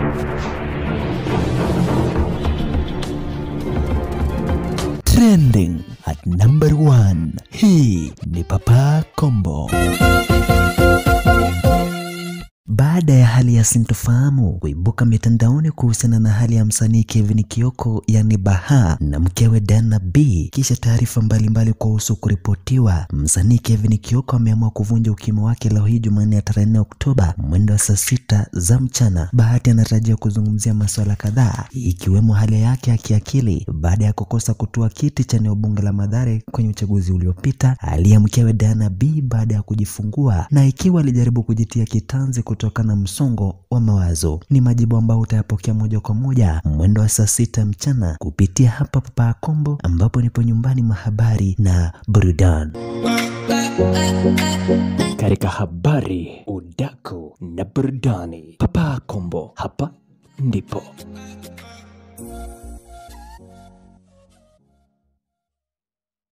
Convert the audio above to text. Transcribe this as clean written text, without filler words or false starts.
Trending at number 1. Hii ni Papa Kombo. Baada ya hali ya sintofahamu kuibuka mitandaoni kuhusiana na hali ya msanii Kevin Kioko yani Baha na mkewe Dana B, kisha taarifa mbalimbali kuhusu kuripotiwa msanii Kevin Kioko ameamua kuvunja ukimya wake leo hii Jumanne ya tarehe 4 Oktoba mwendo wa saa 6 za mchana. Bahati anatarajia kuzungumzia masuala kadhaa ikiwemo hali yake ya kiakili baada ya kukosa kutua kiti cha eneo bunge la Mathare kwenye uchaguzi uliopita, hali ya mkewe Dana B baada ya kujifungua na ikiwa alijaribu kujitia kitanzi kutoka na msongo wa mawazo. Ni majibu ambayo utayapokea moja kwa moja mwendo wa saa 6 mchana kupitia hapa Papa Kombo, ambapo nipo nyumbani mahabari na burudani. Katika habari, udaku na burudani, Papa Kombo, hapa ndipo.